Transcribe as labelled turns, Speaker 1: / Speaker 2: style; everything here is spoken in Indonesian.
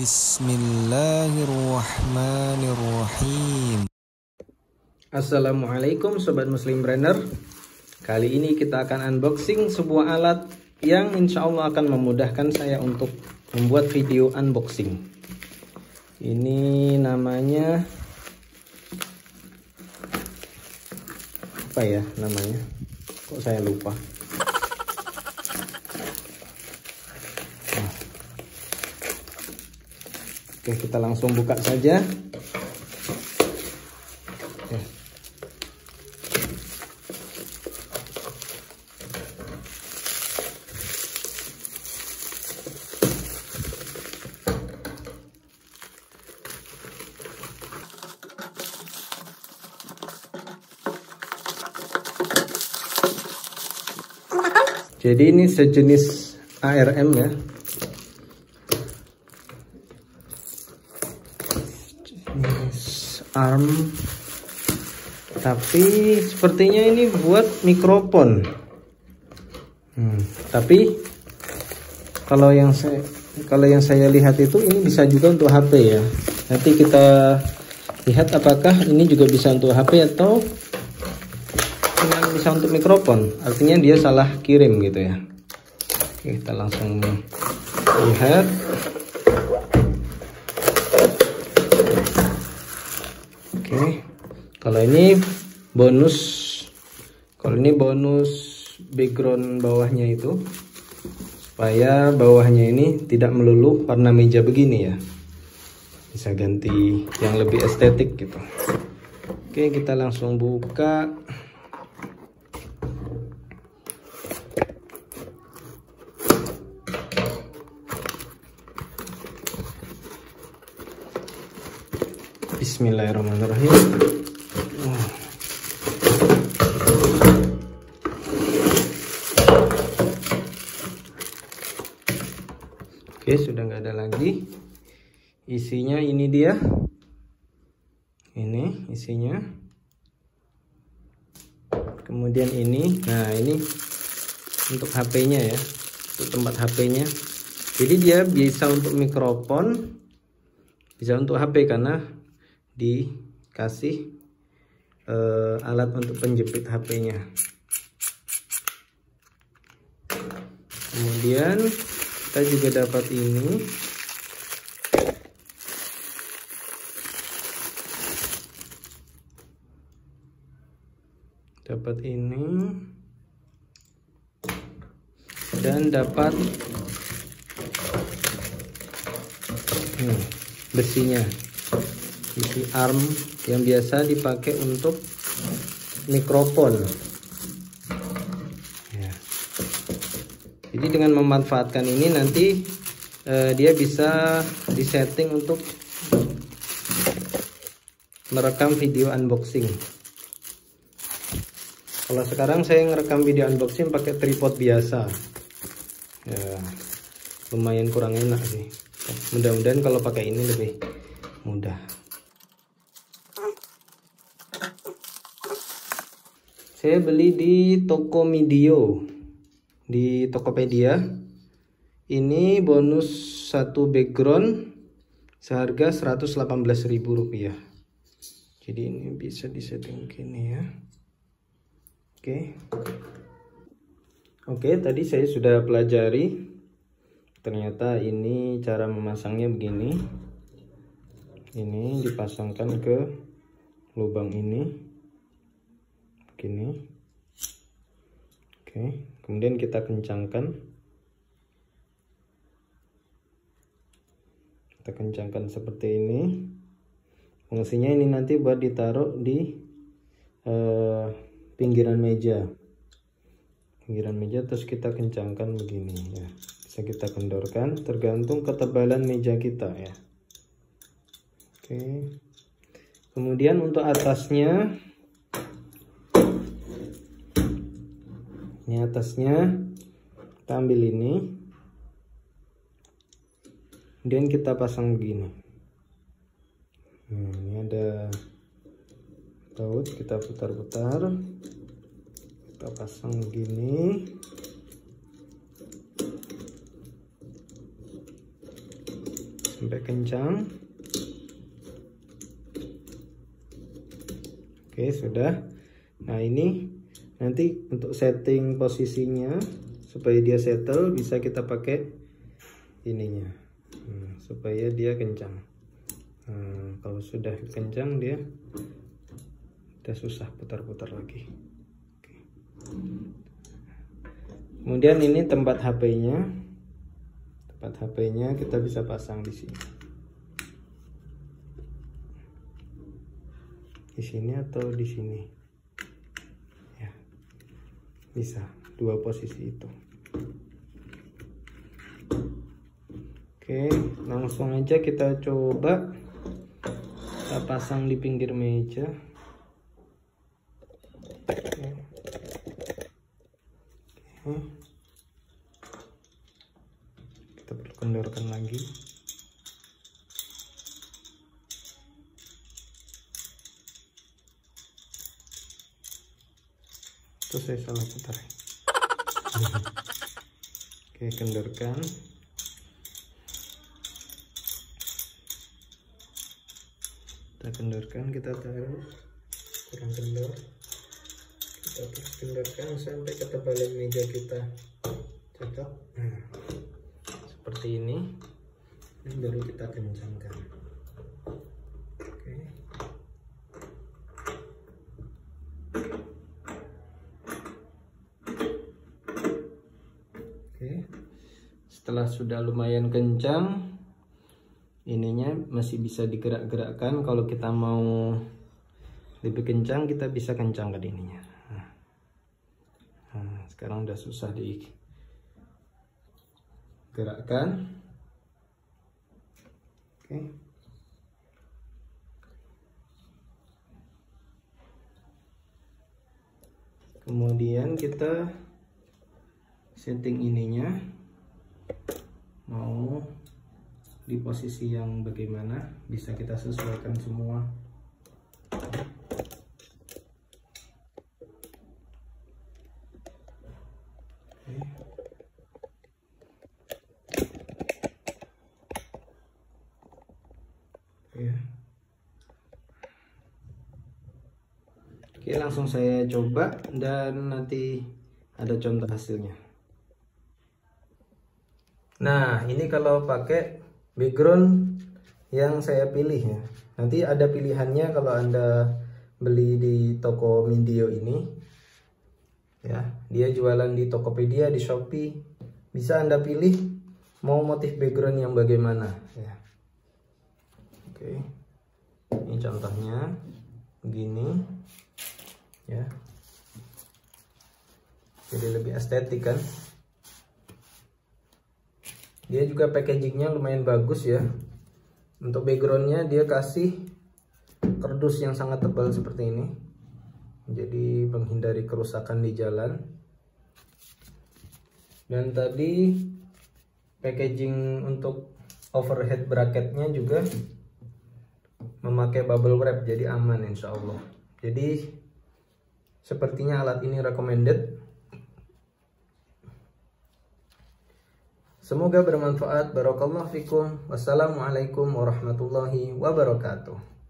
Speaker 1: Bismillahirrahmanirrahim. Assalamualaikum Sobat Muslim Brainer. Kali ini kita akan unboxing sebuah alat yang insya Allah akan memudahkan saya untuk membuat video unboxing. Ini namanya apa ya namanya? Kok saya lupa. Oke, kita langsung buka saja. Oke. Jadi ini sejenis ARM ya. ARM, tapi sepertinya ini buat mikrofon. Tapi kalau yang saya lihat itu ini bisa juga untuk HP ya. Nanti kita lihat apakah ini juga bisa untuk HP atau cuma bisa untuk mikrofon. Artinya dia salah kirim gitu ya. Oke, kita langsung lihat. Oke, kalau ini bonus background bawahnya itu supaya bawahnya ini tidak melulu warna meja begini ya, bisa ganti yang lebih estetik gitu. Oke, kita langsung buka. Bismillahirrahmanirrahim. Oke, sudah nggak ada lagi. Isinya ini dia. Ini isinya. Kemudian ini. Nah, ini untuk HP-nya ya. Untuk tempat HP-nya. Jadi dia bisa untuk mikrofon, bisa untuk HP karena dikasih alat untuk penjepit HP-nya. Kemudian kita juga dapat ini. Dapat ini. Dan dapat besinya. Besi ARM yang biasa dipakai untuk mikrofon ya. Jadi dengan memanfaatkan ini nanti dia bisa disetting untuk merekam video unboxing. Kalau sekarang saya ngerekam video unboxing pakai tripod biasa ya, lumayan kurang enak sih. Mudah-mudahan kalau pakai ini lebih mudah. Saya beli di Tokomedio, di Tokopedia. Ini bonus satu background seharga Rp118.000. Jadi ini bisa disetting gini ya. Oke, tadi saya sudah pelajari. Ternyata ini cara memasangnya begini. Ini dipasangkan ke lubang ini. Gini. Oke, kemudian kita kencangkan. Kita kencangkan seperti ini. Fungsinya ini nanti buat ditaruh di pinggiran meja. Pinggiran meja, terus kita kencangkan begini ya. Bisa kita kendorkan tergantung ketebalan meja kita ya. Oke. Kemudian untuk atasnya, ini atasnya kita ambil ini, kemudian kita pasang begini. Ini ada baut, kita putar-putar, kita pasang begini. sampai kencang. Oke, sudah. Nah, ini nanti untuk setting posisinya supaya dia settle, bisa kita pakai ininya, supaya dia kencang. Kalau sudah kencang, dia udah susah putar-putar lagi. Oke. Kemudian ini tempat HP-nya. Tempat HP-nya kita bisa pasang di sini. Di sini atau di sini. Ya. Bisa dua posisi itu. Oke, langsung aja kita coba. Kita pasang di pinggir meja. Oke. Kita perlu kendorkan lagi. Itu saya salah putar. Oke, kendorkan. Kita kendorkan, kita taruh kurang kendor. Kita terus kendorkan sampai ketebalan meja kita cocok. Seperti ini. Dan baru kita kencangkan. Oke. Setelah sudah lumayan kencang, ininya masih bisa digerak-gerakkan. Kalau kita mau lebih kencang, kita bisa kencangkan ininya. Nah, sekarang udah susah digerakkan. Oke. Kemudian kita setting ininya mau di posisi yang bagaimana, bisa kita sesuaikan semua. Oke, langsung saya coba dan nanti ada contoh hasilnya. Nah, ini kalau pakai background yang saya pilih ya. Nanti ada pilihannya kalau Anda beli di toko Mindio ini. Ya, dia jualan di Tokopedia, di Shopee. Bisa Anda pilih mau motif background yang bagaimana ya. Oke. Ini contohnya begini. Ya. Jadi lebih estetik kan? Dia juga packagingnya lumayan bagus ya. Untuk backgroundnya dia kasih kardus yang sangat tebal seperti ini. Jadi menghindari kerusakan di jalan. Dan tadi packaging untuk overhead bracketnya juga memakai bubble wrap, jadi aman insya Allah. Jadi sepertinya alat ini recommended. Semoga bermanfaat. Barakallahu fikum. Wassalamualaikum warahmatullahi wabarakatuh.